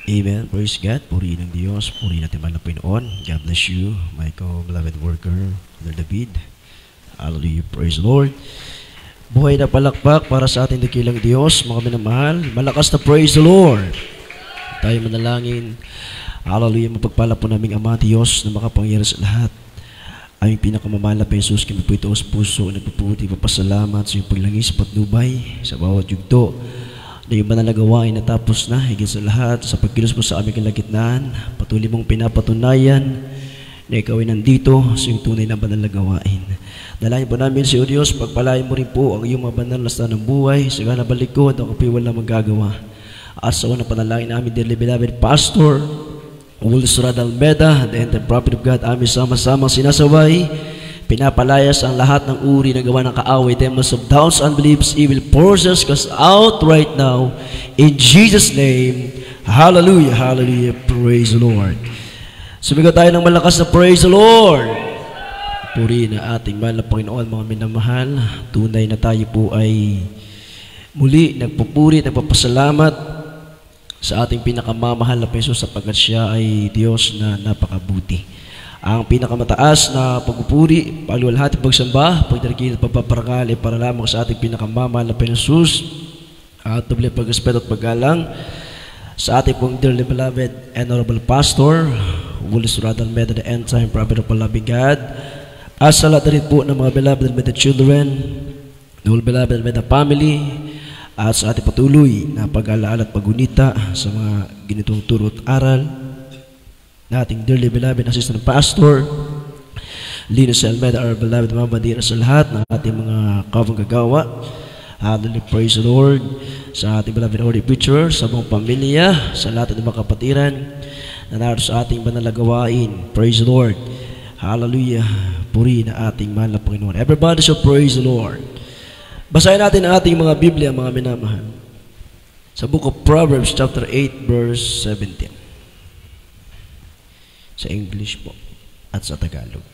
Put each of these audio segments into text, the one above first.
Amen. Praise God. Purihin ng Diyos. Purihin natin mahal na Panginoon. God bless you, my co-beloved worker, Brother David. Hallelujah. Praise the Lord. Buhay na palakpak para sa ating dakilang Diyos, mga minamahal. Malakas na praise the Lord. Tayo manalangin. Hallelujah. Mapagpala po naming Ama Diyos na makapangyari sa lahat. Aming pinakamamahal na Jesus, kami po ito sa puso, nagpuputi, papasalamat sa iyong paglangis, patnubay, sa bawat yugto. Na yung banal na gawain natapos na, higit sa lahat, sa pagkilos mo sa aming kalagitnaan, patuloy mong pinapatunayan na ikaw ay nandito sa iyong tunay na banal na gawain. Dalayan po namin sa iyo, Diyos, pagpalain mo rin po ang iyong mga banal na stand ng buhay, sa gana balikod, ang kapi wala magagawa. At sa unang panalangin namin, dearly beloved Pastor Willis Almeda, the entire prophet of God, aming sama-sama sinasaway, pinapalayas ang lahat ng uri na gawa ng kaaway, demons of doubts, unbeliefs, evil forces, cast out right now, in Jesus' name. Hallelujah, hallelujah, praise the Lord. Sumigaw tayo ng malakas na praise the Lord. Puri na ating mahal na Panginoon, mga minamahal, tunay na tayo po ay muli nagpupuri, nagpapasalamat sa ating pinakamamahal na Jesus sapagkat siya ay Diyos na napakabuti. Ang pinakamataas na pagpupuri, pagluwalhati, pagsamba, pagdarikil at pagpaparangal ay para lamang sa ating pinakamamahal na Jesus at doble pag-respeto at paggalang sa ating pong dearly beloved and honorable Pastor Willis Almeda, the end-time prophet of the loving God, at sa lahat rin po ng mga beloved and the children, the whole beloved and the family, at sa ating patuloy na pag-alaala at pag-unita sa mga ganitong turo at aral na ating dearly beloved assistant pastor Linus Almeda, our beloved Mama Dira, sa lahat ng ating mga kawang gagawa. Hallelujah, praise the Lord. Sa ating beloved Holy Preacher, sa buong pamilya, sa lahat ng mga kapatiran na naroon sa ating banal na gawain. Praise the Lord. Hallelujah, puri na ating mahal na Panginoon. Everybody shall praise the Lord. Basahin natin ang ating mga Biblia, mga minamahal. Sa Book of Proverbs, chapter 8, verse 17. Sa English po at sa Tagalog.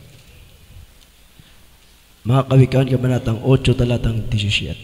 Mga Kawikaan, Kabanatang 8, talatang 17.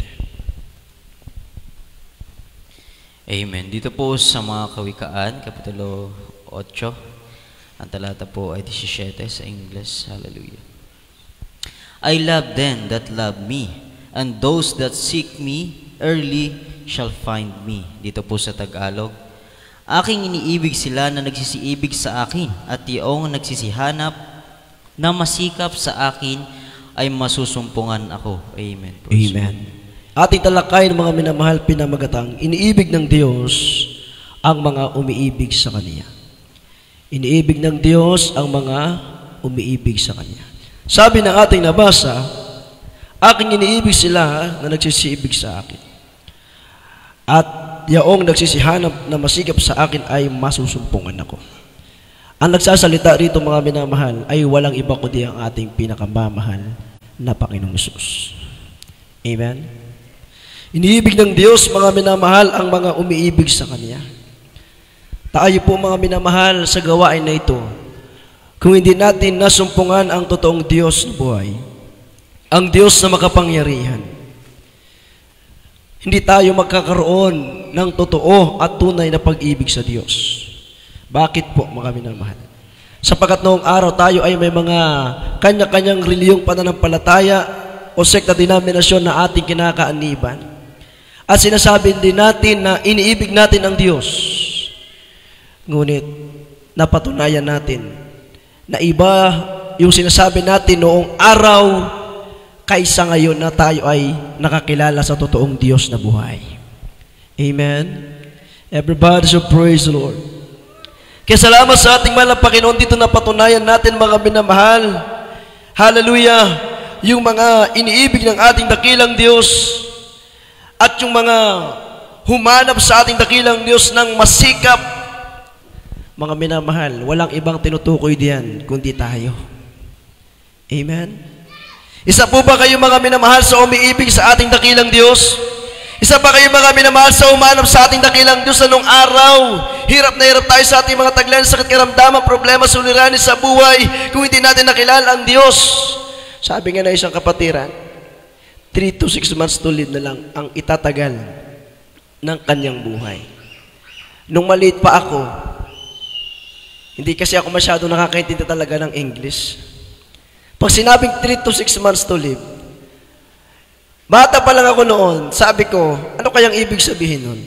Amen. Dito po sa mga Kawikaan, Kapitulo 8, ang talata po ay 17 sa English. Hallelujah. I love them that love me, and those that seek me early shall find me. Dito po sa Tagalog, aking iniibig sila na nagsisiibig sa akin, at iyong nagsisihanap na masikap sa akin ay masusumpungan ako. Amen. Amen. Ating talakay ng mga minamahal, pinamagatang, iniibig ng Diyos ang mga umiibig sa Kanya. Iniibig ng Diyos ang mga umiibig sa Kanya. Sabi ng ating nabasa, aking iniibig sila na nagsisiibig sa akin. At yaong nagsisihanap na masikap sa akin ay masusumpungan ako. Ang nagsasalita rito, mga minamahal, ay walang iba kundi ang ating pinakamamahal na Panginoong Hesus. Amen? Iniibig ng Diyos, mga minamahal, ang mga umiibig sa Kanya. Tayo po, mga minamahal, sa gawain na ito, kung hindi natin nasumpungan ang totoong Diyos na buhay, ang Diyos na makapangyarihan, hindi tayo magkakaroon ng totoo at tunay na pag-ibig sa Diyos. Bakit po, mga minamahal? Sapagkat noong araw tayo ay may mga kanya-kanyang reliyong pananampalataya o sekta denominasyon na ating kinakaaniban. At sinasabi din natin na iniibig natin ang Diyos. Ngunit napatunayan natin na iba yung sinasabi natin noong araw kaysa ngayon na tayo ay nakakilala sa totoong Diyos na buhay. Amen? Everybody should praise the Lord. Kaya salamat sa ating mahal na Panginoon, dito na patunayan natin, mga minamahal. Hallelujah! Yung mga iniibig ng ating dakilang Diyos at yung mga humanap sa ating dakilang Diyos ng masikap, mga minamahal, walang ibang tinutukoy diyan kundi tayo. Amen? Isa po ba kayo, mga minamahal, sa umiibig sa ating dakilang Diyos? Isa pa kayo, mga minamahal, sa umanap sa ating dakilang Diyos anong araw? Hirap na hirap tayo sa ating mga taglan, sakit, karamdaman, problema, suliranin sa buhay kung hindi natin nakilala ang Diyos. Sabi nga na isang kapatiran, 3 to 6 months to live na lang ang itatagal ng kanyang buhay. Nung maliit pa ako, hindi kasi ako masyado nakakaintindi talaga ng English. Pag sinabing 3 to 6 months to live, bata pa lang ako noon, sabi ko, ano kayang ibig sabihin nun?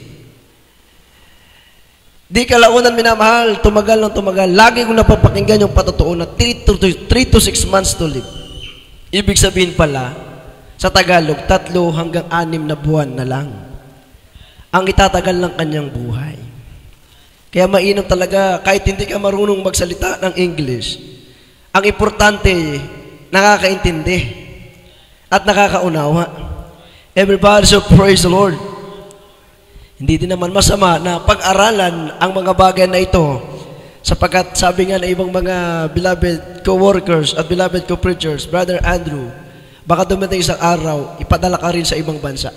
Di kalaunan minamahal, tumagal ng tumagal. Lagi kong napapakinggan yung patotoo na 3 to 6 months to live. Ibig sabihin pala, sa Tagalog, 3 hanggang 6 na buwan na lang ang itatagal ng kanyang buhay. Kaya mainam talaga, kahit hindi ka marunong magsalita ng English, ang importante, nakakaintindi at nakakaunawa. Everybody so praise the Lord. Hindi din naman masama na pag-aralan ang mga bagay na ito, sapagkat sabi nga na ibang mga beloved co-workers at beloved co-preachers, Brother Andrew, baka dumating isang araw, ipadala ka rin sa ibang bansa.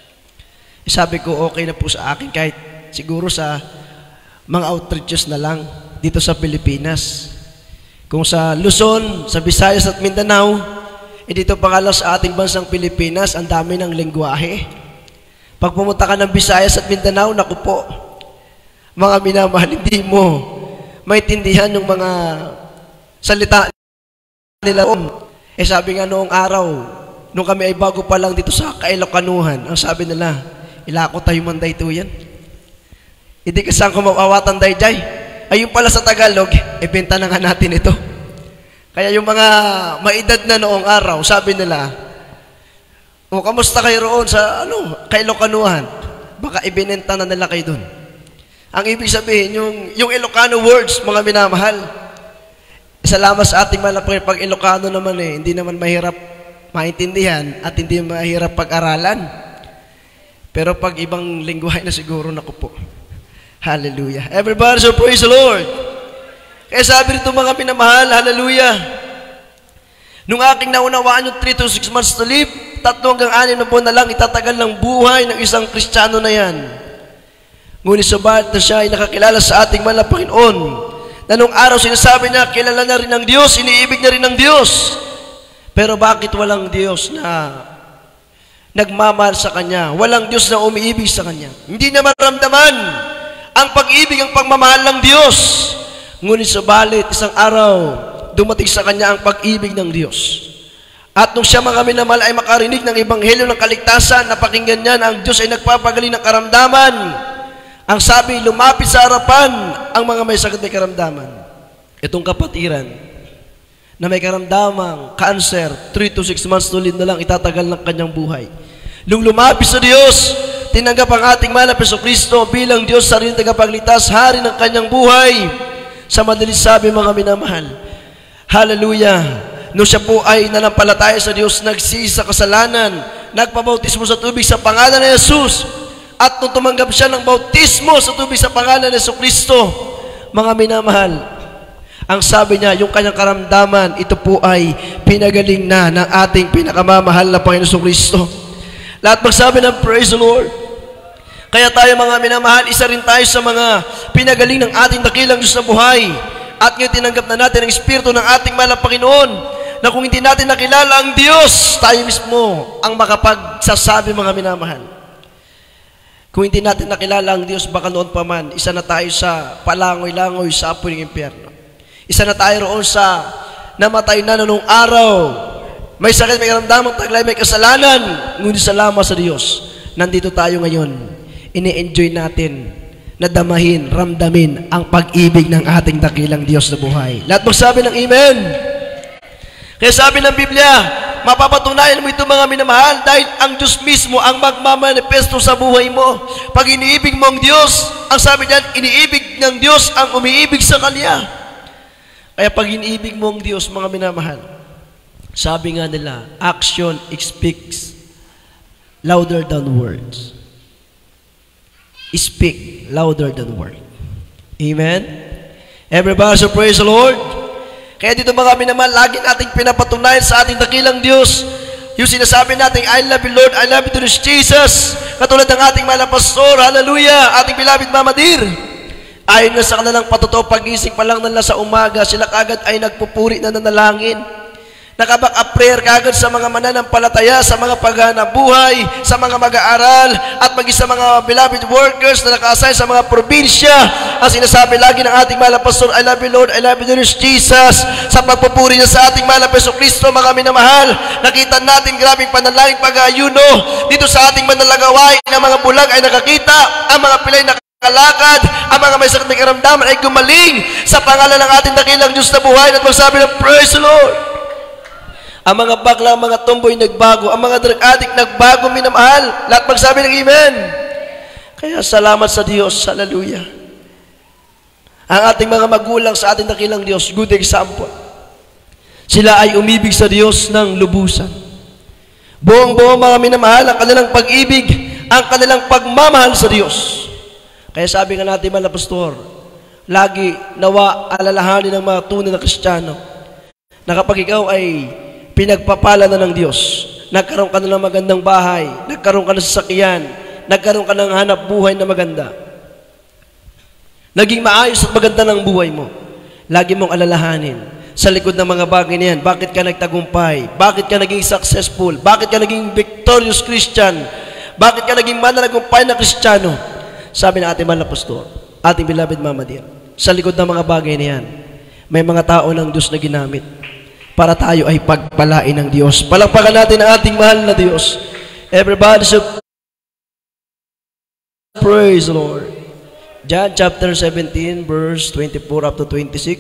Sabi ko, okay na po sa akin kahit siguro sa mga outreaches na lang dito sa Pilipinas. Kung sa Luzon, sa Visayas at Mindanao, dito pa nga lang sa ating bansang Pilipinas, ang dami ng lengguwahe. Pag pumunta ka ng Visayas at Mindanao, naku po, mga minamahal, hindi mo maintindihan yung mga salita nila. Sabi nga noong araw, nung kami ay bago pa lang dito sa Kailokanuhan, ang sabi nila, ilako tayo manday to yan. Hindi ka saan ko mawawatan dayjay. Ayun pala sa Tagalog, ibenta na nga natin ito. Kaya yung mga maedad na noong araw, sabi nila, o kamusta kayo roon sa Kailokanuhan? Baka ibinenta na nila kayo dun. Ang ibig sabihin, yung Ilocano words, mga minamahal, salamat sa ating malapit. Pag Ilocano naman hindi naman mahirap maintindihan at hindi mahirap pag-aralan. Pero pag ibang lingwahe na siguro, naku po. Hallelujah. Everybody so praise the Lord. Kaya sabi rito mga minamahal, hallelujah. Nung aking naunawaan yung 3 to 6 months to live, 3 hanggang 6 na buwan na lang itatagal ng buhay ng isang Kristiyano na yan. Ngunit sabat na siya ay nakakilala sa ating mahal na Panginoon, na nung araw sinasabi niya, kilala na rin ng Diyos, iniibig na rin ng Diyos. Pero bakit walang Diyos na nagmamahal sa Kanya? Walang Diyos na umiibig sa Kanya. Hindi na maramdaman ang pag-ibig, ang pagmamahal ng Diyos. Ngunit subalit, isang araw, dumating sa Kanya ang pag-ibig ng Diyos. At nung siya mga minamahal ay makarinig ng Ebanghelyo ng kaligtasan, napakinggan niya na ang Diyos ay nagpapagaling ng karamdaman. Ang sabi, lumapit sa harapan ang mga may sakit may karamdaman. Itong kapatiran na may karamdamang cancer, 3 to 6 months to live na lang itatagal ng kanyang buhay. Nung lumapit sa Diyos, tinanggap ang ating mahal na Jesucristo bilang Diyos sa rin tagapagligtas, hari ng kanyang buhay. Sa madalis sabi mga minamahal, hallelujah, nung siya po ay nanampalataya sa Diyos, nagsisi sa kasalanan, nagpabautismo sa tubig sa pangalan ni Jesus, at nung tumanggap siya ng bautismo sa tubig sa pangalan ni Jesucristo, mga minamahal, ang sabi niya, yung kanyang karamdaman, ito po ay pinagaling na ng ating pinakamamahal na Panginoon Jesucristo. Lahat magsabi ng praise the Lord. Kaya tayo mga minamahal, isa rin tayo sa mga pinagaling ng ating dakilang Diyos na buhay. At ngayon tinanggap na natin ang Espiritu ng ating mahal na Panginoon, na kung hindi natin nakilala ang Diyos, tayo mismo ang makapagsasabi mga minamahal. Kung hindi natin nakilala ang Diyos, baka noon pa man, isa na tayo sa palangoy-langoy sa apoy ng impyerno. Isa na tayo roon sa namatay na noong araw. May sakit, may karamdaman, taglay, may kasalanan. Ngunit salamat sa Diyos, nandito tayo ngayon. Ini-enjoy natin, nadamahin, ramdamin ang pag-ibig ng ating dakilang Diyos na buhay. Lahat magsabi ng Amen. Kaya sabi ng Biblia, mapapatunayan mo ito mga minamahal dahil ang Diyos mismo ang magmamanifesto sa buhay mo. Pag iniibig mo ang Diyos, ang sabi niyan, iniibig ng Diyos ang umiibig sa Kanya. Kaya pag iniibig mo ang Diyos, mga minamahal, sabi nga nila, action speaks louder than words. Speak louder than words. Amen? Everybody so praise the Lord. Kaya dito mga minamahal, lagi nating pinapatunayan sa ating dakilang Diyos yung sinasabi natin, I love you Lord, I love you to Jesus. Katulad ng ating mahal na pastor, hallelujah, ating beloved Mama Dear. Ayon na sa kanilang patotoo, pagising pa lang nila sa umaga, sila kagad ay nagpupuri na nanalangin. Nakabak a prayer kagad sa mga mananampalataya, sa mga paghanap buhay, sa mga mag-aaral, at maging sa mga beloved workers na naka-assign sa mga probinsya. Ang sinasabi lagi ng ating mahal na pastor, I love you Lord, I love you Lord Jesus. Sa pagpupuri niya sa ating mahal na Hesus Kristo, mga minamahal, nakita natin grabing panalangin pag-ayuno dito sa ating manalagawain na mga bulag ay nakakita, ang mga pilay kalakad, ang mga may sakit na karamdaman ay gumaling sa pangalan ng ating dakilang Diyos na buhay at magsabi ng praise the Lord. Ang mga bakla, ang mga tomboy nagbago, ang mga drug addict nagbago, minamahal. Lahat magsabi ng amen. Kaya salamat sa Diyos, hallelujah. Ang ating mga magulang sa ating dakilang Diyos, good example. Sila ay umibig sa Diyos ng lubusan. Buong-buo mga minamahal, ang kanilang pag-ibig, ang kanilang pagmamahal sa Diyos. Kaya sabi nga natin, mga pastor, lagi nawa alalahanin ng mga tunay na Kristiyano na kapag ikaw ay pinagpapala na ng Diyos, nagkaroon ka na ng magandang bahay, nagkaroon ka ng sasakyan, nagkaroon ka ng hanap buhay na maganda, naging maayos at maganda ng buhay mo, lagi mong alalahanin sa likod ng mga bagay na yan, bakit ka nagtagumpay, bakit ka naging successful, bakit ka naging victorious Christian, bakit ka naging mananagumpay na Kristiyano. Sabi ng ating mahal na pastor, ating beloved Mama Dear, sa likod ng mga bagay na yan, may mga tao ng Diyos na ginamit para tayo ay pagpalain ng Diyos. Palakpakan natin ang ating mahal na Diyos. Everybody should praise the Lord. John chapter 17 verse 24 up to 26.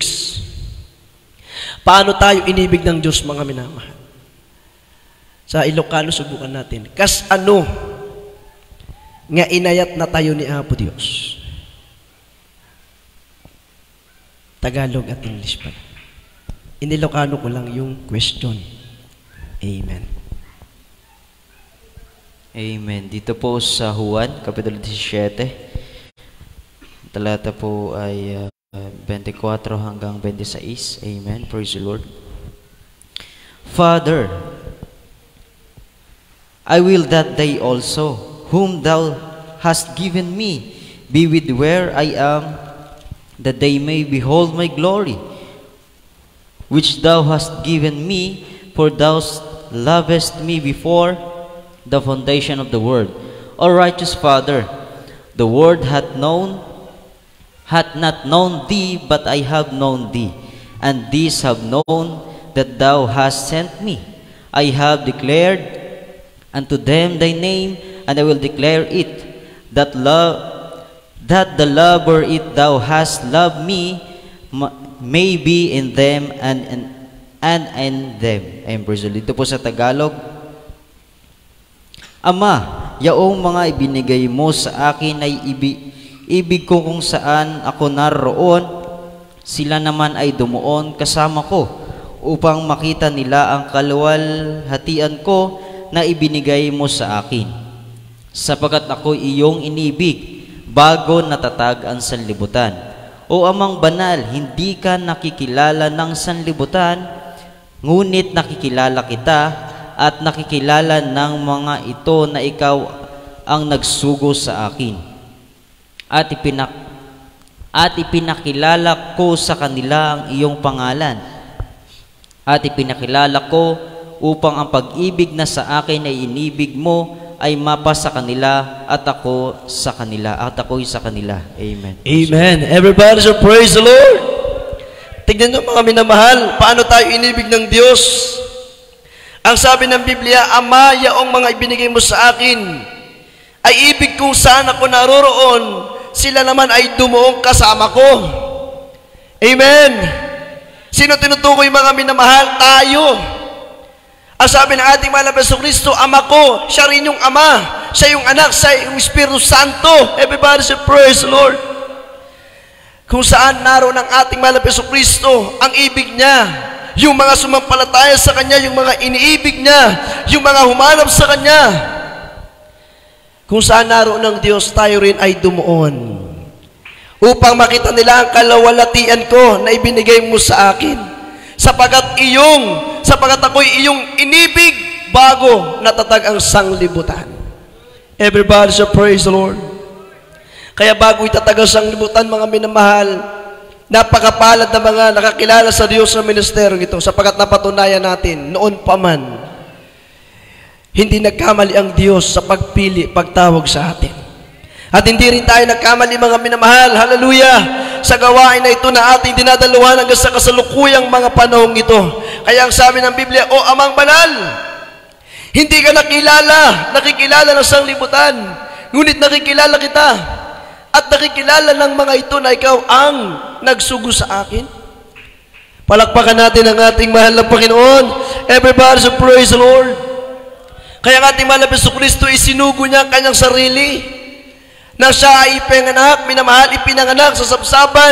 Paano tayo inibig ng Diyos, mga minamahal? Sa Ilocano, subukan natin. Kas ano nga inayat na tayo ni Apo Diyos? Tagalog at English pa. Inilocano ko lang yung question. Amen. Amen. Dito po sa Juan, Kapitulo 17, talata po ay 24 hanggang 26. Amen. Praise the Lord. Father, I will that they also, whom thou hast given me, be with where I am, that they may behold my glory, which thou hast given me, for thou lovest me before the foundation of the world. O righteous Father, the world hath not known thee, but I have known thee, and these have known that thou hast sent me. I have declared unto them thy name, and I will declare it, that the love wherewith thou hast loved me may be in them and in them. Amen. Dito po sa Tagalog, Ama, yaong mga ibinigay mo sa akin ay ibig ko kung saan ako naroon, sila naman ay dumuon kasama ko, upang makita nila ang kaluwalhatian ko na ibinigay mo sa akin. Sapagkat ako iyong inibig, bago natatag ang sanlibutan. O Amang Banal, hindi ka nakikilala ng sanlibutan, ngunit nakikilala kita at nakikilala ng mga ito na ikaw ang nagsugo sa akin. At ipinakilala ko sa kanila ang iyong pangalan. At ipinakilala ko upang ang pag-ibig na sa akin ay inibig mo ay mapa sa kanila at ako sa kanila at ako'y sa kanila. Amen. Amen. Everybody should praise the Lord. Tignan nyo, mga minamahal, paano tayo inibig ng Diyos. Ang sabi ng Biblia, Ama, yaong mga ibinigay mo sa akin ay ibig kung saan ako naroroon, sila naman ay dumuong kasama ko. Amen. Sino tinutukoy, mga minamahal? Tayo. Ang sabi ng ating mahal na Hesus Kristo, Ama ko, siya rin yung Ama, siya yung Anak, siya yung Espiritu Santo. Everybody say, praise the Lord. Kung saan naroon ang ating mahal na Hesus Kristo, ang ibig niya, yung mga sumampalataya sa Kanya, yung mga iniibig niya, yung mga humanap sa Kanya. Kung saan naroon ng Diyos, tayo rin ay dumuon, upang makita nila ang kalawalatian ko na ibinigay mo sa akin. Sapagat ako'y iyong inibig bago natatag ang sanglibutan. Everybody should praise the Lord. Kaya bago itatag ang sanglibutan, mga minamahal, Napakapalad na mga nakakilala sa Diyos sa ministeryo ito sapagkat napatunayan natin noon pa man, hindi nagkamali ang Diyos sa pagpili, pagtawag sa atin. At hindi rin tayo nagkamali mga minamahal, hallelujah, sa gawain na ito na ating dinadaluhan hanggang sa kasalukuyang mga panahong ito. Kaya ang sabi ng Biblia, O Amang Banal, hindi ka nakikilala ng sanglibutan, ngunit nakikilala kita. At nakikilala ng mga ito na ikaw ang nagsugo sa akin. Palakpakan natin ang ating mahal na Panginoon. Everybody, so praise the Lord. Kaya ang ating mahal na Jesucristo, isinugo niya ang kanyang sarili na siya ay ipinanganak, minamahal, ipinanganak sa sabsaban.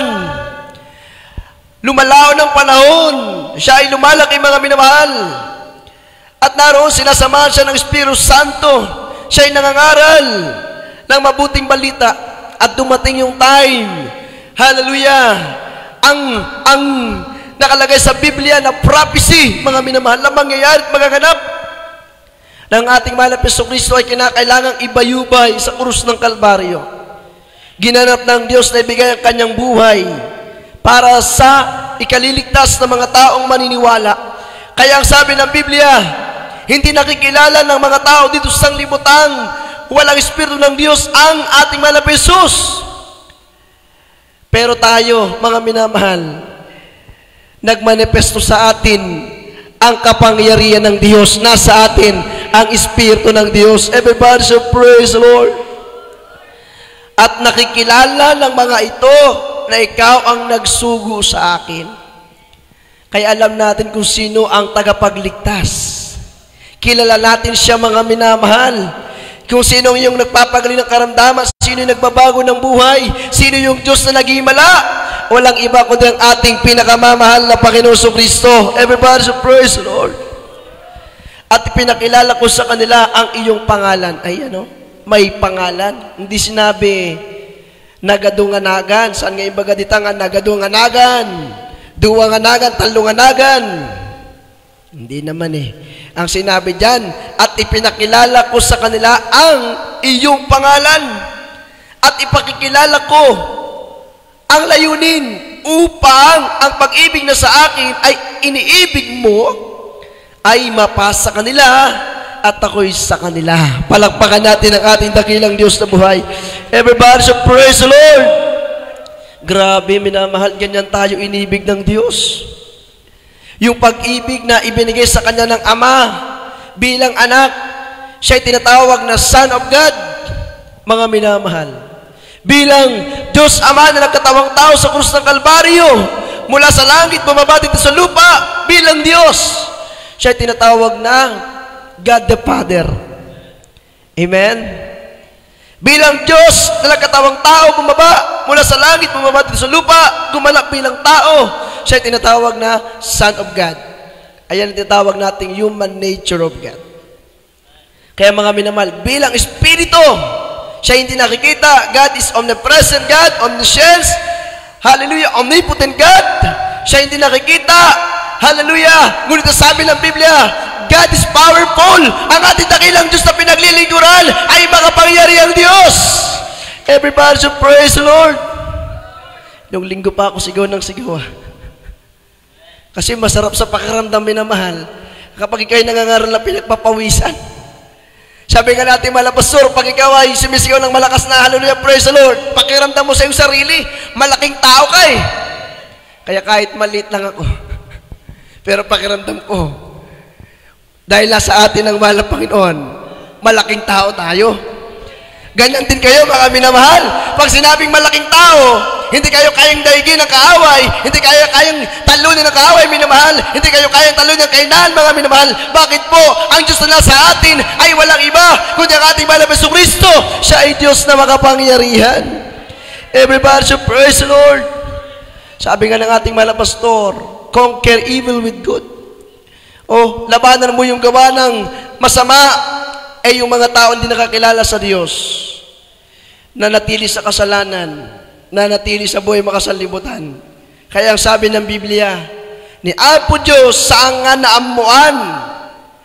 Lumalao ng panahon, siya ay lumalaki mga minamahal. At naroon sinasamahan siya ng Espiritu Santo. Siya ay nangangaral ng mabuting balita. At dumating yung time, hallelujah, ang nakalagay sa Biblia na prophecy, mga minamahal, na mangyayari at magaganap ng ating mahal na Jesucristo ay kinakailangang ibayubay sa krus ng Kalbaryo. Ginanap ng Diyos na ibigay ang kanyang buhay para sa ikaliligtas ng mga taong maniniwala. Kaya ang sabi ng Biblia, hindi nakikilala ng mga tao dito sa sanglibutan, walang Espiritu ng Diyos ang ating mahal na Jesus. Pero tayo, mga minamahal, nagmanifesto sa atin ang kapangyarihan ng Diyos. Nasa atin ang Espiritu ng Diyos. Everybody should praise the Lord. At nakikilala ng mga ito na ikaw ang nagsugo sa akin. Kaya alam natin kung sino ang tagapagligtas. Kilala natin siya, mga minamahal. Kung sino yung nagpapagaling ng karamdaman, sino yung nagbabago ng buhay, sino yung Diyos na nag-iimala. Walang iba kundi ang ating pinakamamahal na Panginoon Kristo. Everybody should praise the Lord. At pinakilala ko sa kanila ang iyong pangalan. Ay may pangalan. Hindi sinabi nagadunganagan. Saan nga yung bagaditangan? Nagadunganagan, duwanganagan, talunganagan. Hindi naman Ang sinabi dyan, at ipinakilala ko sa kanila ang iyong pangalan. At ipakikilala ko ang layunin upang ang pag-ibig na sa akin ay iniibig mo ay mapasa kanila at ako'y sa kanila. Palakpakan natin ang ating dakilang Diyos na buhay. Everybody should praise the Lord. Grabe, minamahal, ganyan tayo inibig ng Diyos. Yung pag-ibig na ibinigay sa kanya ng Ama bilang anak, siya'y tinatawag na Son of God, mga minamahal. Bilang Diyos Ama na nagkatawang tao sa krus ng Kalbaryo, mula sa langit, bumaba dito sa lupa, bilang Diyos, siya'y tinatawag na God the Father. Amen? Bilang Diyos na nagkatawang tao, bumaba mula sa langit, bumaba dito sa lupa, gumalak bilang tao, siya tinatawag na Son of God. Ayan ang tinatawag nating human nature of God. Kaya mga minamahal, bilang Espiritu, siya hindi nakikita. God is omnipresent God, omniscience, hallelujah, omnipotent God. Siya hindi nakikita, hallelujah. Ngunit sabi ng Biblia, God is powerful. Ang ating dakilang Diyos na pinaglilingkuran ay makapangyarihang Diyos. Everybody should praise the Lord. Yung linggo pa ako sigaw ng sigaw. Kasi masarap sa pakiramdam, minamahal, kapag ikaw'y nangangaral na pinagpapawisan. Sabi nga natin, mahal na pastor, pag ikaw ay sumisigaw ng malakas na hallelujah, praise the Lord, pakiramdam mo sa iyong sarili, malaking tao ka Kaya kahit maliit lang ako, pero pakiramdam ko, dahil nasa atin ang mahal na Panginoon, malaking tao tayo. Ganyan din kayo, mga minamahal. Pag sinabing malaking tao, hindi kayo kayang daigin ng kaaway, hindi kayo kayang talunin ng kaaway, minamahal, hindi kayo kayang talunin ng kainan, mga minamahal. Bakit po? Ang Diyos na nasa atin ay walang iba, kundi ang ating mahal na Jesucristo. Siya ay Diyos na makapangyarihan. Everybody should praise the Lord. Sabi nga ng ating mahal na pastor, conquer evil with good. Labanan mo yung gawa ng masama, yung mga tao hindi nakakilala sa Diyos, na natili sa kasalanan, na natili sa buhay makasalibutan. Kaya ang sabi ng Biblia, ni Apo Diyos saan nga naamuan,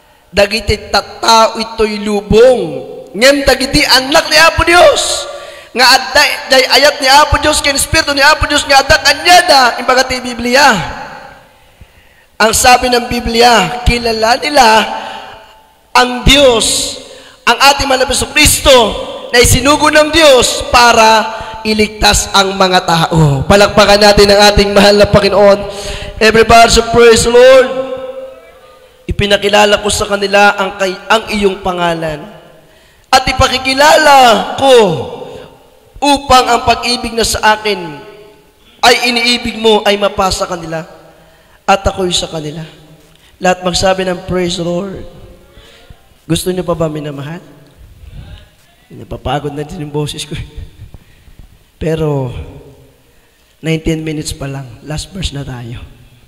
dagiti tattao ito'y lubong, ngem dagiti anak ni Apo Diyos, nga adda day ayat ni Apo Dios ken espiritu ni Apo Dios nga adda kanyada imbaga ti Biblia. Ang sabi ng Biblia, kilala nila ang Diyos, ang ating mahal na Jesucristo na isinugo ng Diyos para iligtas ang mga tao. Palakpakan natin ang ating mahal na Panginoon. Everybody, so praise the Lord. Ipinakilala ko sa kanila ang iyong pangalan. At ipakikilala ko upang ang pag-ibig na sa akin ay iniibig mo ay mapasa kanila at ako'y sa kanila. Lahat magsabi ng praise the Lord. Gusto niyo pa ba minamahal? Napapagod na din yung boses ko. Pero 19 minutes pa lang. Last verse na tayo.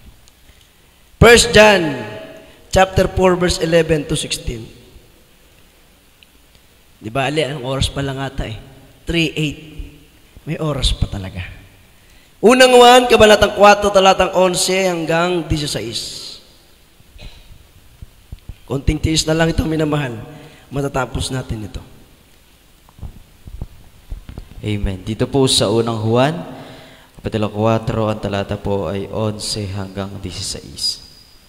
1 John chapter 4 verse 11 to 16. Di ba, Ali, ang oras pa lang ata eh. 3:8. May oras pa talaga. Unang 1, kabanatang 4, talatang 11 hanggang 16. Konting tiis na lang ito, minamahal. Matatapos natin ito. Amen. Dito po sa unang Juan, kapitulo 4, ang talata po ay 11 hanggang 16.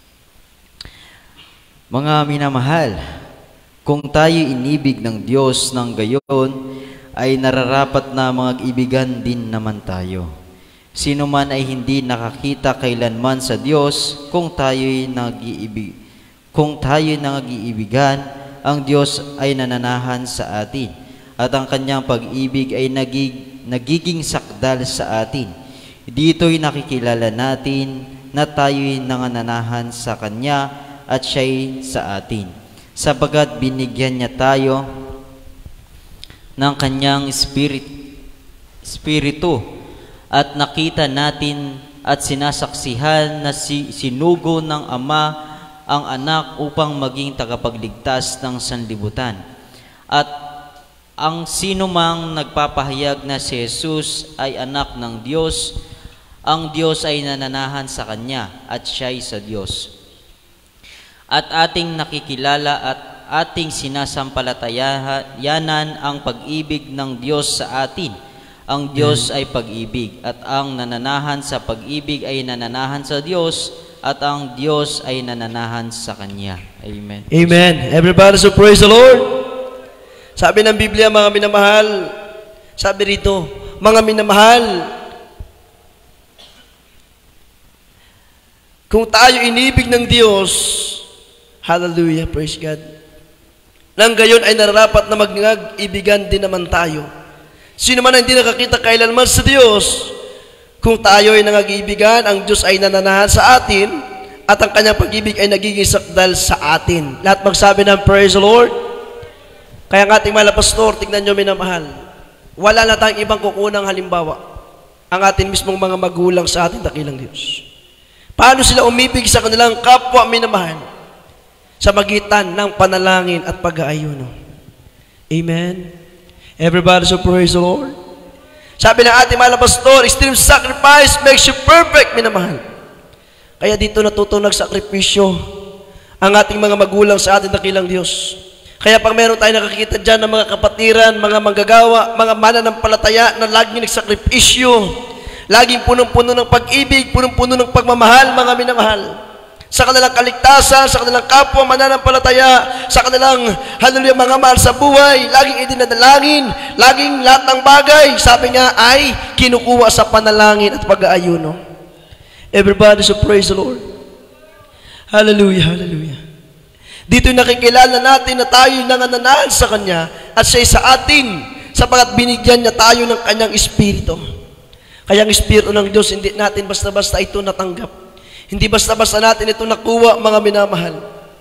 Mga minamahal, kung tayo inibig ng Diyos ng gayon, ay nararapat na mag-ibigan din naman tayo. Sino man ay hindi nakakita kailanman sa Diyos, kung tayo'y nag-iibigan, ang Diyos ay nananahan sa atin, at ang kanyang pag-ibig ay nagiging sakdal sa atin. Dito'y nakikilala natin na tayo'y nangananahan sa Kanya at siya'y sa atin, sapagat binigyan niya tayo ng kanyang espiritu at nakita natin at sinasaksihan na sinugo ng Ama ang anak upang maging tagapagligtas ng sanlibutan. At ang sinumang nagpapahayag na si Jesus ay anak ng Diyos, ang Diyos ay nananahan sa Kanya at siya'y sa Diyos. At ating nakikilala at ating sinasampalatayanan ang pag-ibig ng Diyos sa atin. Ang Diyos ay pag-ibig, at ang nananahan sa pag-ibig ay nananahan sa Diyos, at ang Diyos ay nananahan sa Kanya. Amen. Amen. Everybody, so praise the Lord. Sabi ng Biblia, mga minamahal, sabi rito, mga minamahal, kung tayo inibig ng Diyos, hallelujah, praise God, nang gayon ay nararapat na mag-ibigan din naman tayo. Sino man ang hindi nakakita kailanman sa Diyos, kung tayo ay nangag-ibigan, ang Diyos ay nananahan sa atin, at ang kanyang pag-ibig ay nagiging sakdal sa atin. Lahat magsabi ng praise the Lord. Kaya ang ating mahal na pastor, tignan nyo minamahal, wala na tayong ibang kukunang halimbawa, ang ating mismong mga magulang sa ating dakilang Diyos. Paano sila umibig sa kanilang kapwa minamahal? Sa magitan ng panalangin at pag-aayuno. Amen. Everybody, so praise the Lord. Sabi ng ating mahal na pastor, extreme sacrifice makes you perfect, minamahal. Kaya dito natuto nagsakripisyo ang ating mga magulang sa ating dakilang Diyos. Kaya pag meron tayo nakakita dyan ng mga kapatiran, mga manggagawa, mga mananampalataya na laging nagsakripisyo, laging punong-puno ng pag-ibig, punong-puno ng pagmamahal, mga minamahal, sa kanilang kaligtasan, sa kanilang kapwa mananampalataya, sa kanilang hallelujah mga mahal sa buhay, laging idinadalangin, laging lahat ng bagay, sabi nga, ay kinukuha sa panalangin at pag-aayuno. Everybody, so praise the Lord. Hallelujah, hallelujah. Dito nakikilala natin na tayo nangananahan sa Kanya at siya sa atin, sapagat binigyan niya tayo ng Kanyang Espiritu. Kaya ang Espiritu ng Diyos, hindi natin basta-basta ito natanggap. Hindi basta-basta natin ito nakuha, mga minamahal.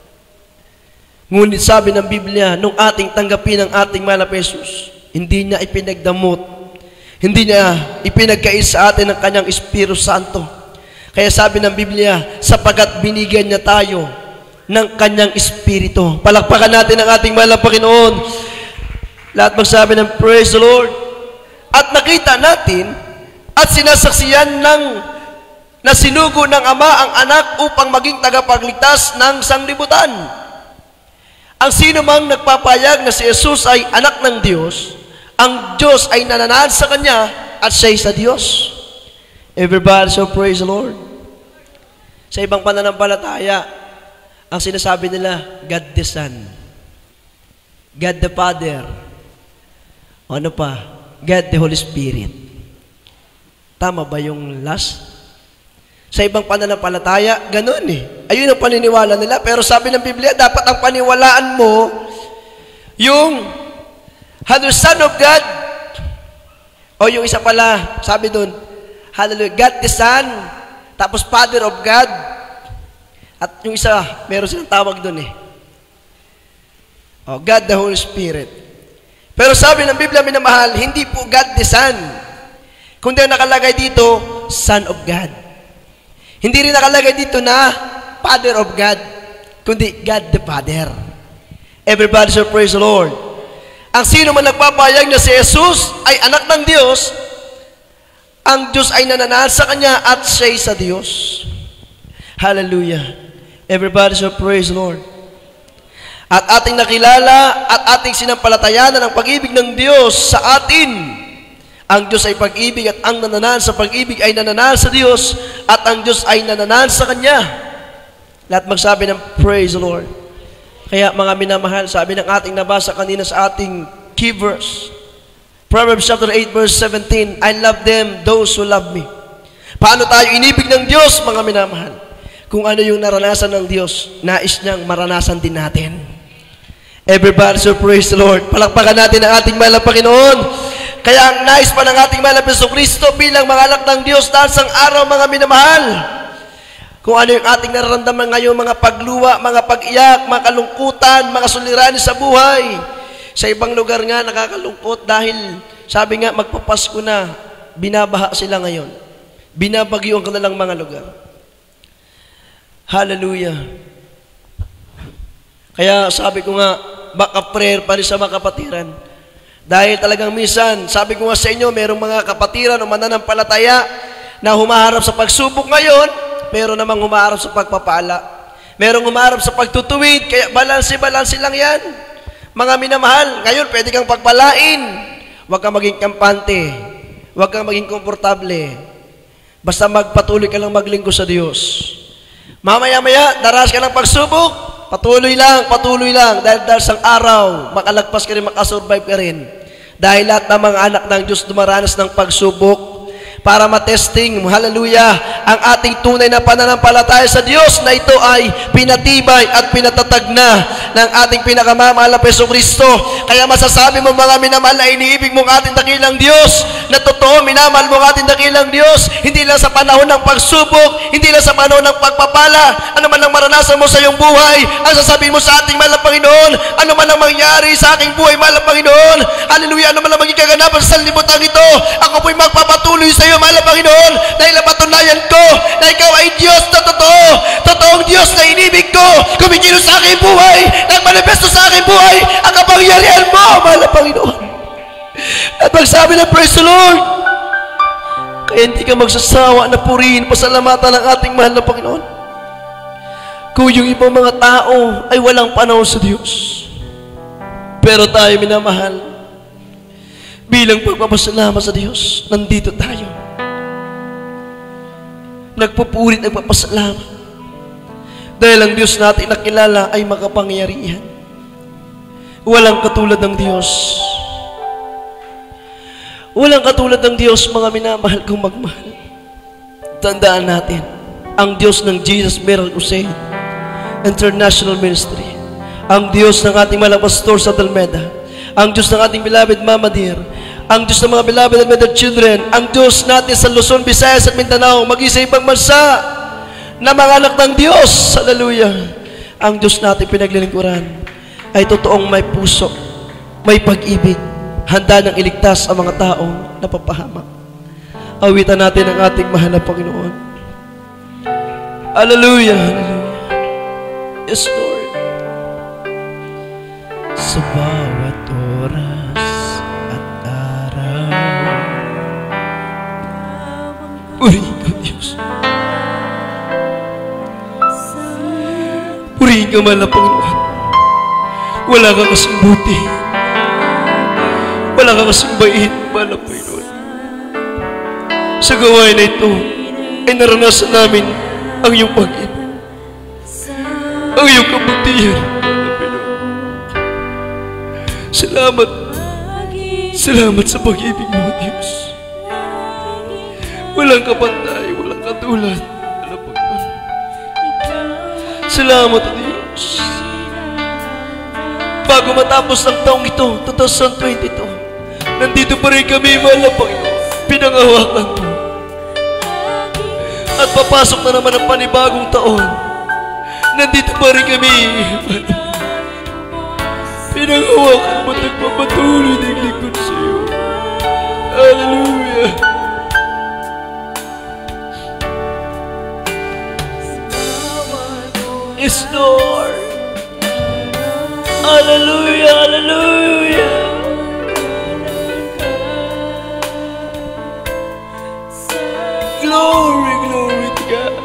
Ngunit sabi ng Biblia, nung ating tanggapin ang ating mahal na Jesus, hindi niya ipinagdamot, hindi niya ipinagkais sa atin ang Kanyang Espiritu Santo. Kaya sabi ng Biblia, sapagat binigyan niya tayo ng Kanyang Espiritu. Palakpakan natin ang ating mahal na Panginoon. Lahat magsabi ng praise the Lord. At nakita natin at sinasaksiyan na sinugo ng Ama ang anak upang maging tagapagligtas ng sanglibutan. Ang sino mang nagpapayag na si Jesus ay anak ng Diyos, Ang Diyos ay nananahan sa Kanya at siya'y sa Diyos. Everybody, so praise the Lord. Sa ibang pananampalataya, ang sinasabi nila, God the Son, God the Father, o ano pa, God the Holy Spirit. Tama ba yung last? Sa ibang pananampalataya, ganun eh. Ayun ang paniniwala nila. Pero sabi ng Biblia, dapat ang paniwalaan mo, yung the Son of God, o yung isa pala, sabi dun, hallelujah, God the Son, tapos Father of God, at yung isa, meron silang tawag dun eh. O, God the Holy Spirit. Pero sabi ng Biblia, minamahal, hindi po God the Son, kundi ang nakalagay dito, Son of God. Hindi rin nakalagay dito na Father of God, kundi God the Father. Everybody say praise the Lord. Ang sino man nagpapayag na si Jesus ay anak ng Diyos, ang Diyos ay nananahan sa Kanya at siya'y sa Diyos. Hallelujah. Everybody say praise the Lord. At ating nakilala at ating sinampalatayanan ang pag-ibig ng Diyos sa atin. Ang Diyos ay pag-ibig at ang nananahan sa pag-ibig ay nananahan sa Diyos at ang Diyos ay nananahan sa Kanya. Lahat magsabi ng praise the Lord. Kaya mga minamahal, sabi ng ating nabasa kanina sa ating key verse, Proverbs chapter 8 verse 17, I love them, those who love me. Paano tayo inibig ng Diyos, mga minamahal? Kung ano yung naranasan ng Diyos, nais niyang maranasan din natin. Everybody, so praise the Lord. Palakpakan natin ang ating mahal na Panginoon. Kaya ang nais pa ng ating mahal na Jesucristo bilang mga anak ng Diyos dahil sang araw, mga minamahal, kung ano yung ating nararamdaman ngayon, mga pagluwa, mga pag-iyak, mga kalungkutan, mga suliranin sa buhay. Sa ibang lugar nga, nakakalungkot dahil sabi nga, magpapasko na, binabaha sila ngayon. Binabagyo ang kanilang mga lugar. Hallelujah. Kaya sabi ko nga, baka prayer pa rin sa mga kapatiran. Dahil talagang minsan, sabi ko nga sa inyo, merong mga kapatiran o mananampalataya na humaharap sa pagsubok ngayon, meron namang humaharap sa pagpapala. Merong humaharap sa pagtutuwid, kaya balanse lang yan. Mga minamahal, ngayon pwede kang pagpalain. Huwag kang maging kampante. Huwag kang maging komportable. Basta magpatuloy ka lang maglingkod sa Diyos. Mamaya-maya, daras ka ng pagsubok, patuloy lang. Dahil sang araw, makalagpas ka rin, makasurvive ka rin. Dahil lahat ng mga anak ng Diyos dumaranas ng pagsubok, para matesting, hallelujah, ang ating tunay na pananampalataya sa Diyos na ito ay pinatibay at pinatatag na ng ating pinakamamahal na Jesucristo. Kaya masasabi mo, mga minamahal, na iniibig mong ating dakilang Diyos, na totoo, minamahal mong ating dakilang Diyos, hindi lang sa panahon ng pagsubok, hindi lang sa panahon ng pagpapala, ano man ang maranasan mo sa iyong buhay, ang sasabihin mo sa ating mahal na Panginoon, ano man ang mangyari sa aking buhay, mahal na Panginoon, hallelujah, ano man ang maging kaganapan sa sanlibutan ito, ako po'y magpapatuloy sa iyo, mahal na Panginoon, dahil napatunayan ko na ikaw ay Diyos na totoo, totoong Diyos na inibig ko, kumikilos sa aking buhay, nagmanifesto sa aking buhay, ang kapangyarihan mo, mahal na Panginoon. At magsabi ng praise the Lord, kaya hindi ka magsasawa na purihin, pasalamatan ng ating mahal na Panginoon. Kung yung ibang mga tao ay walang panahon sa Diyos, pero tayo minamahal, bilang pagpapasalamat sa Diyos, nandito tayo. Nagpupurit, nagpapasalamat. Dahil ang Diyos natin nakilala ay makapangyarihan. Walang katulad ng Diyos. Walang katulad ng Diyos, mga minamahal kong magmahal. Tandaan natin, ang Diyos ng Jesus Miracle Crusade International Ministry, ang Diyos ng ating mahal na Pastor sa Dalmeda, ang Diyos ng ating beloved Mama Dear, ang Diyos ng mga beloved and beloved children, ang Diyos natin sa Luzon, Visayas at Mindanao, maging sa ibang bansa na mga anak ng Diyos, hallelujah, ang Diyos natin pinaglilingkuran ay totoong may puso, may pag-ibig, handa ng iligtas ang mga taong napapahamak. Awitan natin ang ating mahal na Panginoon. Hallelujah, hallelujah. Yes, Lord. Sa bawat oras at araw, purihin ka, Diyos. Purihin ka, mahal na Panginoon. Wala kang kasing buti. Wala kang kasambahin, mahal na Panginoon. Sa gawain na ito, ay naranasan namin ang iyong pag-ibig, ang iyong kabutihan, mahal na Panginoon. Salamat. Salamat sa pag-ibig mo, Diyos. Walang kapantay, walang katulad, mahal na Panginoon. Salamat, Diyos. Bago matapos ang taong ito, 2022, nandito pa rin kami, mahal na Panginoon. Pinangahawakan mo. At papasok na naman ang panibagong taon. Nandito pa rin kami, mahal na Panginoon. Pinangahawakan mo at nagpapatuloy ng lingkod sa iyo. Hallelujah. Yes, Lord. Hallelujah, hallelujah. Glory, glory to God.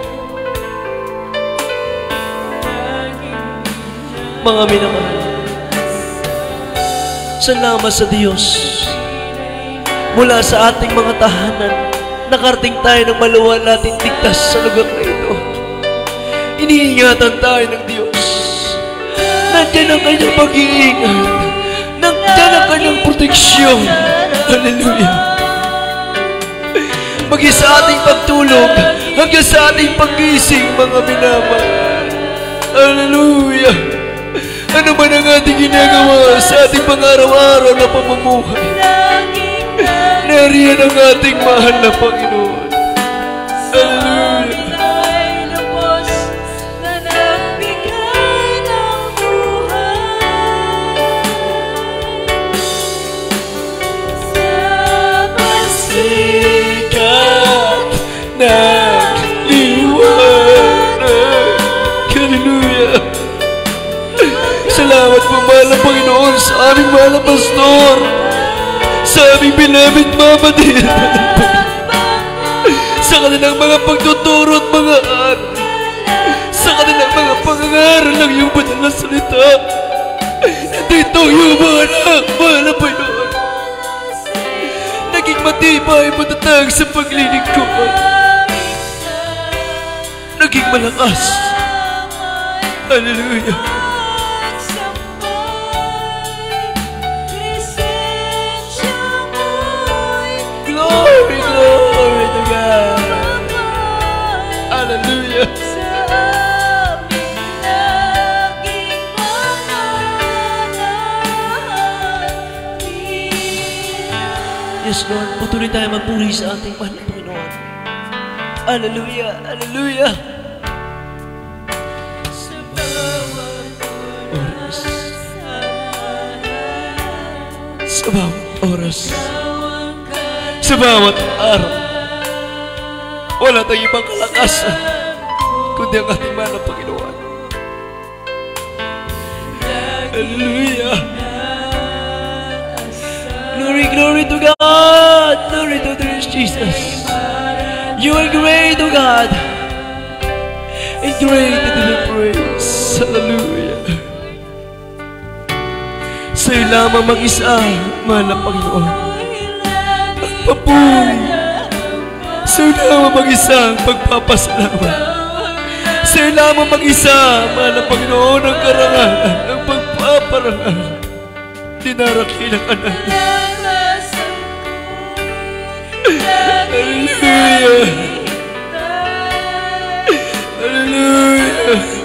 Mga minamahal, salamat sa Diyos. Mula sa ating mga tahanan, nakarating tayo ng maluwal natin ligtas sa lugar na ito. Iniingatan tayo ng Diyos. Nandiyan ang kanyang pag-iingat. Nandiyan ang kanyang proteksyon. Hallelujah. Maging sa ating pagtulog, hanggang sa ating paggising, mga minamahal. Hallelujah. Ano man ang ating ginagawa sa ating pang-araw-araw na pamumuhay, nariyan ang ating mahal na Panginoon. Hallelujah. Hallelujah. Salamat po, mahal na Panginoon, sa aming mahal na pastor, sa aming beloved Mama Dear, sa kanilang mga pagtuturo at mga aral, sa kanilang mga pangangaral ng iyong banal na salita. Dito yung mga anak, mahal na Panginoon, naging matibay, matatag sa paglilingkod, naging malakas. Hallelujah. Glory, glory to God. Hallelujah. Yes, Lord, patuloy tayo magpuri sa ating mahal na Panginoon. Hallelujah, hallelujah. Sa bawat oras, sa bawat araw, wala tayong ibang kalakasan kundi ang ating mahal na Panginoon. Hallelujah. Glory, glory to God. Glory to Jesus. You are great, O God, and great to be praised. Hallelujah. Sa'yo lamang mag-isa, mahal na Panginoon, ang papuri. Sa'yo lamang mag-isa ang pagpapasalamat. Sa'yo lamang mag-isa, mahal na Panginoon, ang karangalan, ang pagpaparangal. Dinarakilang ka namin. Hallelujah. Hallelujah.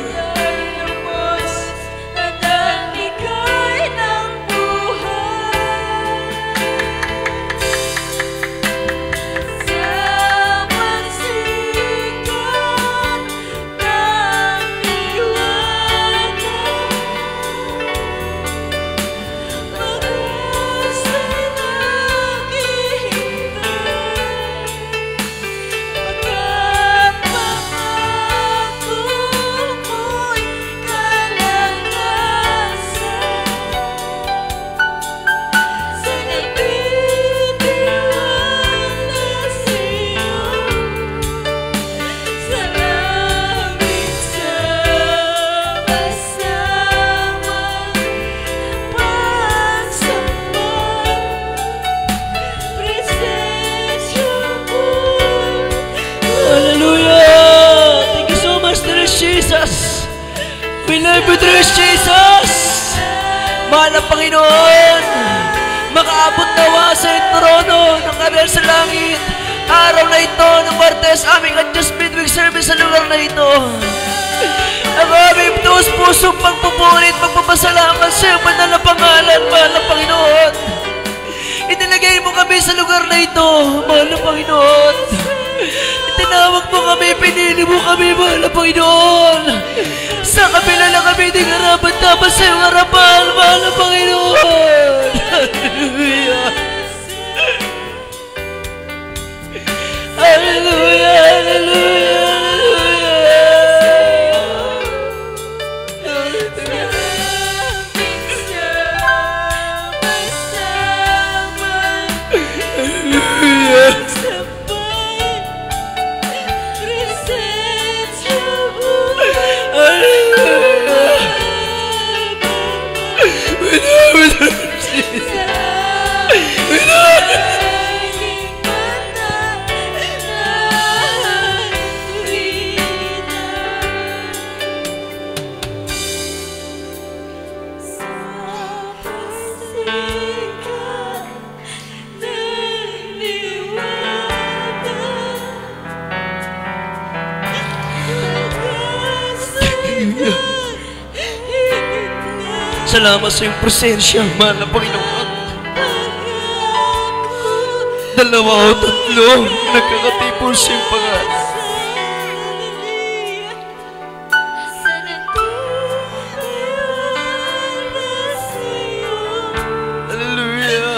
love you, Lord Jesus. Mahal na Panginoon, makaabot nawa sa trono ng Kanal sa langit. Araw na ito ng Martes, aming Adjust Midweek Service sa lugar na ito. Ang aming pusong pagpupunit, magpapasalamat sa iyong banal na pangalan, mahal na Panginoon. Inilagay mo kami sa lugar na ito, mahal na Panginoon. Itinawag mo kami, pinili mo kami, mahal na Panginoon. Sa kabila na kami, di karapat dapat sa iyong harapan, mahal na Panginoon. Hallelujah. Hallelujah, hallelujah. Salamat sa iyong presensya, mahal na Panginoon. Dalawa o tatlo, nagkakatipon sa iyong pangalan. Hallelujah.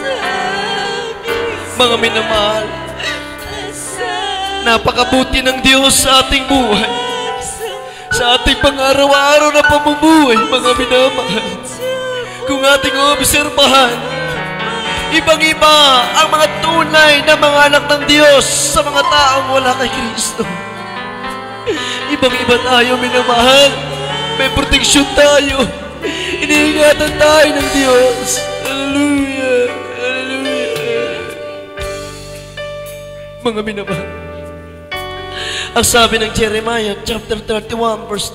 Mga minamahal, napakabuti ng Diyos sa ating buhay. Sa ating pang-araw-araw na pamumuhay, mga minamahal, kung ating obserbahan, ibang-iba ang mga tunay na mga anak ng Diyos sa mga taong wala kay Kristo. Ibang-iba tayo, minamahal. May proteksyon tayo. Iniingatan tayo ng Diyos. Hallelujah. Hallelujah. Mga minamahal, ang sabi ng Jeremiah chapter 31 verse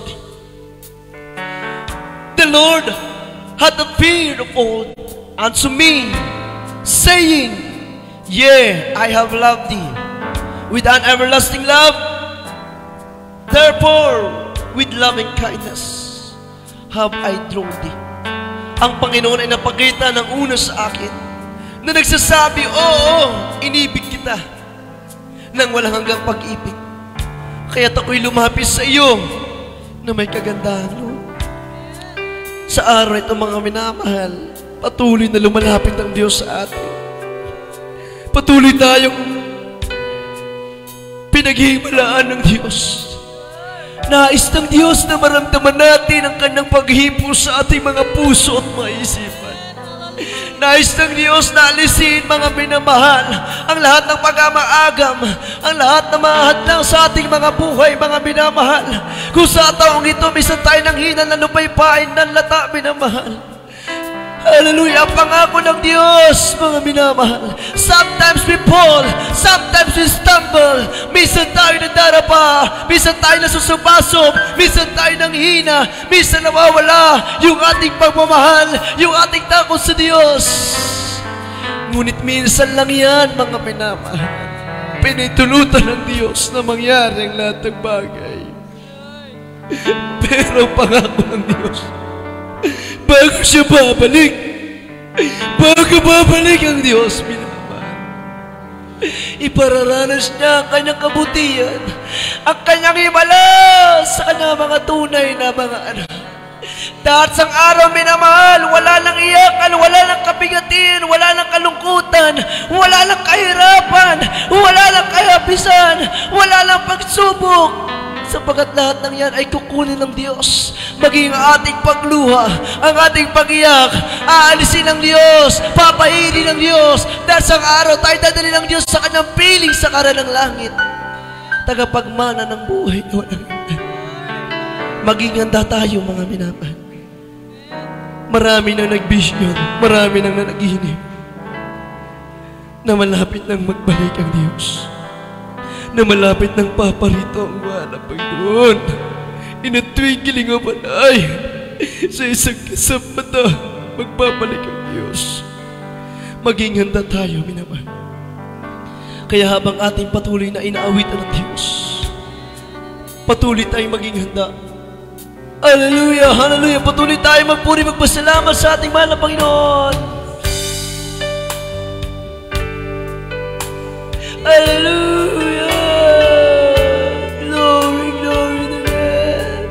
3, the Lord hath appeared of old unto me, saying, Yea, I have loved thee with an everlasting love. Therefore, with loving kindness have I drawn thee. Ang Panginoon ay napakita ng una sa akin na nagsasabi, Oo, inibig kita nang walang hanggang pag-ibig. Kaya't ako'y lumapis sa iyo na may kagandahan, Lord. Sa araw ito, mga minamahal, patuloy na lumalapit ang Diyos sa atin. Patuloy tayong pinaghimalaan ng Diyos. Nais ng Diyos na maramdaman natin ang kanyang paghipo sa ating mga puso at mga isipan. Nais ng Diyos na alisin, mga minamahal, ang lahat ng pag-amaagam, ang lahat na mahadlang sa ating mga buhay, mga minamahal. Kung sa taong ito, minsan tayo nang hina na lupaypain ng lata, minamahal. Hallelujah, pangako ng Diyos, mga minamahal. Sometimes we fall, sometimes we stumble. Minsan tayo nadarapa, minsan tayo nasusubasok, minsan tayo nang hina, minsan nawawala yung ating pagmamahal, yung ating takot sa Diyos. Ngunit minsan lang yan, mga minamahal. Pinitulutan ng Diyos na mangyari ang lahat ng bagay. Pero pangako ng Diyos, bago siya babalik, bago babalik ang Diyos, minamahal, ipararanas niya ang kanyang kabutihan, ang kanyang himala sa kanyang mga tunay na mga anak. Dahil sa araw, minamahal, wala nang iyakan, wala nang kabigatin, wala nang kalungkutan, wala nang kahirapan, wala nang kahapisan, wala nang pagsubok. Sapagkat lahat ng yan ay kukunin ng Diyos. Maging ang ating pagluha, ang ating pag-iyak, aalisin ng Diyos, papahirin ng Diyos. Dahil sa araw, tayo dadali ng Diyos sa kanyang piling sa karan ng langit. Tagapagmana ng buhay. Maging handa tayo, mga minamahal. Marami nang nagbisyon, marami nang nanaginip na malapit nang magbalik ang Diyos, na malapit nang paparito ang wala, Panginoon. inatwigiling ang panay sa isang kasapata, magbabalik ang Diyos. Maging handa tayo, minamahal. Kaya habang ating patuloy na inaawitan ng Diyos, patuloy tayong maging handa. Hallelujah, hallelujah. Patuloy tayong magpuri, magpasalamat sa ating mahal na Panginoon. Hallelujah. Glory, glory to God.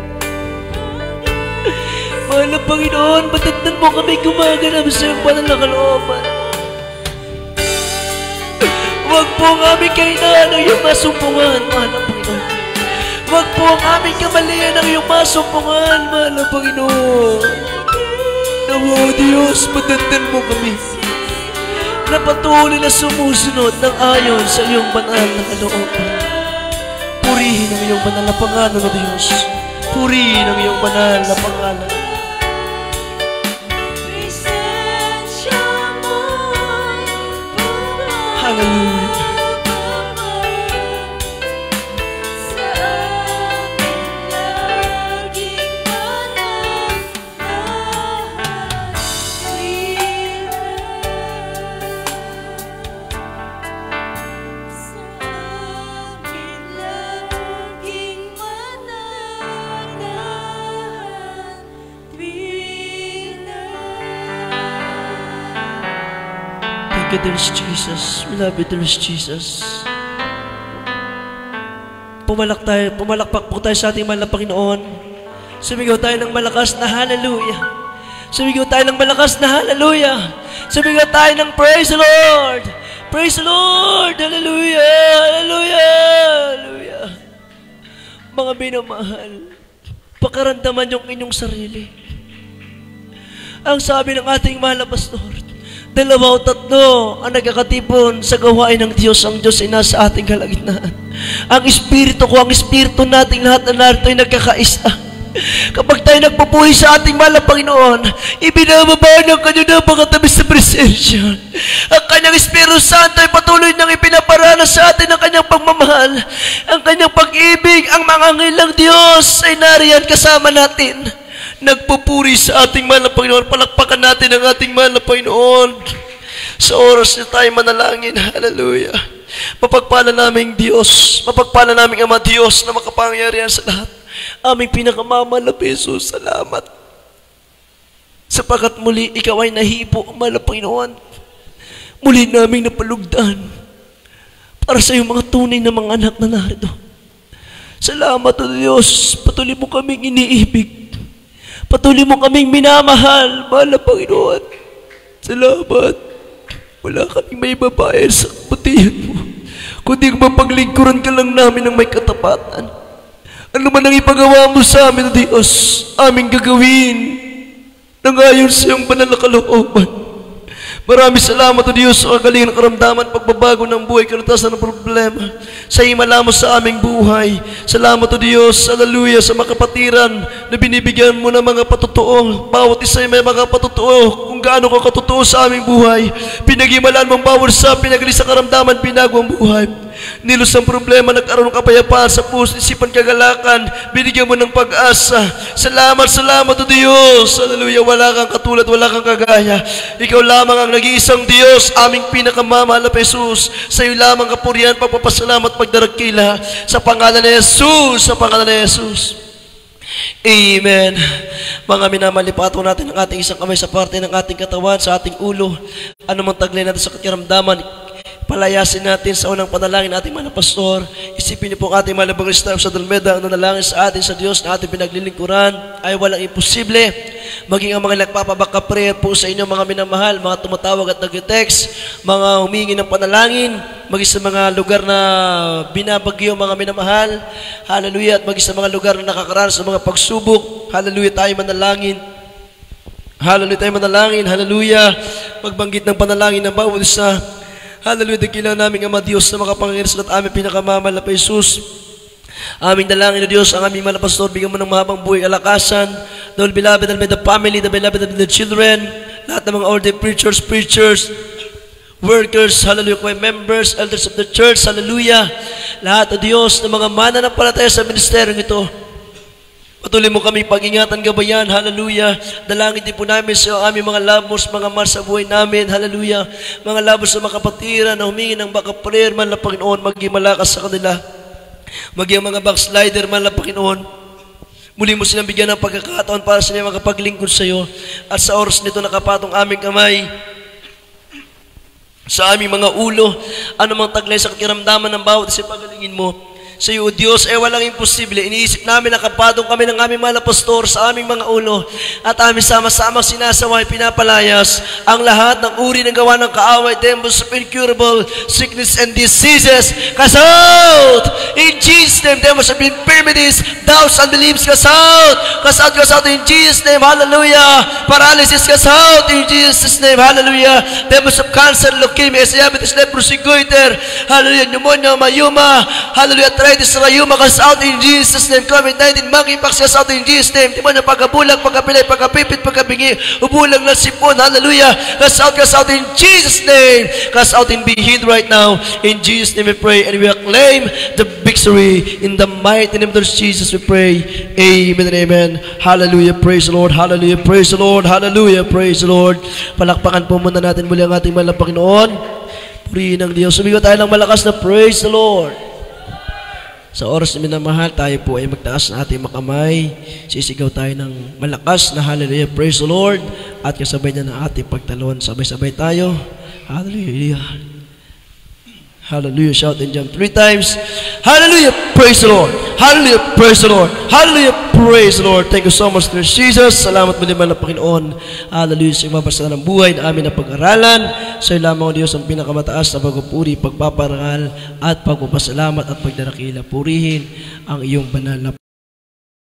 Mahal na Panginoon, matatnan mo kami gumaganap sa iyong banal na kalooban. Huwag po ang aming kailangan ng iyong masumpungan, mahal na Panginoon. Huwag po ang aming kamalian ng iyong masumpungan, mahal na Panginoon. Nawa, Diyos, matatnan mo kami na patuloy na sumusunod ng ayon sa iyong banal na kalooban. Purihin ang iyong banal na pangalan, O Diyos. Purihin ang iyong banal na pangalan. Hallelujah. There's Jesus. We love you, there's Jesus. Pumalakpak po tayo sa ating mahal na Panginoon. Sumigaw tayo ng malakas na hallelujah. Sumigaw tayo ng malakas na hallelujah. Sumigaw tayo ng praise the Lord. Praise the Lord. Hallelujah. Hallelujah. Hallelujah. Mga minamahal, pakaramdaman yung inyong sarili. Ang sabi ng ating mahal na pastor, 2 o 3 ang nagkakatipon sa gawain ng Diyos, ang Diyos ay nasa ating kalagitnaan. Ang Espiritu ko, ang Espiritu nating lahat na narito ay nagkakaisa. Kapag tayo nagpupuri sa ating mahal na Panginoon, ibinababa ng kanyang napakatamis na presensya. Ang kanyang Espiritu Santo ay patuloy niyang ipinaparanas sa atin ang kanyang pagmamahal, ang kanyang pag-ibig. Ang mga anghel Diyos ay nariyan kasama natin, nagpupuri sa ating mahal na Panginoon. Palakpakan natin ang ating mahal na Panginoon sa oras na tayo manalangin. Hallelujah. Mapagpala naming Diyos, mapagpala naming Ama Diyos na makapangyarihan sa lahat. Aming pinakamamahal na Jesus, salamat. Sapagkat muli ikaw ay nahipo, mahal na Panginoon. Muli naming napalugdan para sa iyong mga tunay na mga anak na narito. Salamat, O Diyos. Patuloy mo kaming iniibig. Patuloy mo kaming minamahal, mahal na Panginoon. Salamat. Wala kaming may babayad sa kabutihan mo, kundi mapaglingkuran ka lang namin ng may katapatan. Ano man ang ipagawa mo sa amin, Diyos, aming gagawin nang ayon sa iyong banal na kalooban. Maraming salamat, O Diyos, sa kagalingan ng karamdaman, pagbabago ng buhay, kalutasan ng problema, sa himala mo sa aming buhay. Salamat, O Diyos, hallelujah, sa makapatiran na binibigyan mo ng mga patotoo. Bawat isa ay may mga patotoo kung gaano ka katotoo sa aming buhay. Pinag-imalan mong bawat sa pinagali sa karamdaman, binago ang buhay. Nilos ang problema, nagkaroon ng kapayapaan sa puso, isipan, kagalakan, binigyan mo ng pag-asa. Salamat, salamat, O Diyos. Hallelujah, wala kang katulad, wala kang kagaya. Ikaw lamang ang nag-iisang Diyos, aming pinakamamahal na Jesus. Sa iyo lamang kapurihan, pagpapasalamat, pagdarakila. Sa pangalan ni Jesus, sa pangalan ni Jesus. Amen. Mga minamalipato natin ang ating isang kamay sa parte ng ating katawan, sa ating ulo. Ano mang taglay natin sa kakiramdaman, palayasin natin sa unang panalangin ating mga pastor. Isipin niyo po ang ating malabang staff sa Dalmeda, ang nanalangin sa atin sa Diyos na ating pinaglilingkuran ay walang imposible. Maging ang mga nagpapabaka prayer po sa inyo, mga minamahal, mga tumatawag at nag-text, mga humingi ng panalangin, maging sa mga lugar na binabagyo, mga minamahal. Hallelujah. At maging sa mga lugar na nakakaranas sa mga pagsubok. Hallelujah, tayo manalangin. Hallelujah, tayo manalangin. Hallelujah. Magbanggit ng panalangin ng bawat isa. Hallelujah, dakilang naming Ama Diyos na makapangyarihan sa lahat, aming pinakamamahal na Jesus. Aming dalangin na Diyos, ang aming mga pastor, bigyan mo ng mahabang buhay, kalakasan. The beloved and the family, the beloved and the children, lahat ng mga ordained preachers, workers, hallelujah, choir members, elders of the church, hallelujah. Lahat, O Diyos, ng mga mananampalataya sa ministeryong ito, Patuloy mo kami pag-ingatan, gabayan, hallelujah. Dalangin din po namin sa aming mga labors, mga mahal sa buhay namin, hallelujah. Mga labors sa mga kapatiran na humingi ng baka prayer, man na Panginoon, maging malakas sa kanila. Maging mga backslider, man na Panginoon. Muli mo silang bigyan ng pagkakataon para sila makapaglingkod sa iyo. At sa oras nito nakapatong aming kamay sa aming mga ulo, anumang taglay sa kakiramdaman ng bawat isa, pagalingin mo. Sa iyo, O Diyos, walang imposible. Iniisip namin nakapatong kami ng aming mga pastor sa aming mga ulo at aming sama-samang sinasaway, pinapalayas ang lahat ng uri ng gawa ng kaaway, demons of incurable sickness and diseases. Cast out! In Jesus' name, demons of infirmities, doubts, unbeliefs, cast out! Cast out in Jesus' name, hallelujah! Paralysis, cast out in Jesus' name, hallelujah! Demons of cancer, leukemia, diabetes, leprosy, goiter, hallelujah, pneumonia, mayuma, hallelujah, arthritis, rayuma, cast out in Jesus' name. COVID-19, monkeypox, cast out in Jesus' name. Timon na pagkabulag, pagkapilay, pagkapipit, pagkabingi, ubulag ng sipon, hallelujah. Cast out in Jesus' name. Cast out and be healed right now. In Jesus' name we pray and we acclaim the victory. In the mighty name of Jesus we pray. Amen and amen. Hallelujah, praise the Lord. Hallelujah, praise the Lord. Hallelujah, praise the Lord. Palakpakan po muna natin muli ang ating mahal na Panginoon. Purihin ang Diyos. Sumigaw tayo ng malakas na praise the Lord. Sa oras na minamahal, tayo po ay magtaas ng ating makamay. Sisigaw tayo ng malakas na hallelujah, praise the Lord. At kasabay niya ng ating pagtalon. Sabay-sabay tayo. Hallelujah. Hallelujah. Shout and jump 3 times. Hallelujah, praise the Lord. Hallelujah, praise the Lord. Hallelujah, praise the Lord. Thank you so much, Lord Jesus. Salamat mo naman ng Panginoon. Hallelujah, sa mabasa ng buhay na amin na pag-aralan. Sa lamang o Diyos ang pinakamataas na pagpupuri, pagpaparangal at pagpapasalamat at pagdarakila. Purihin ang iyong banal na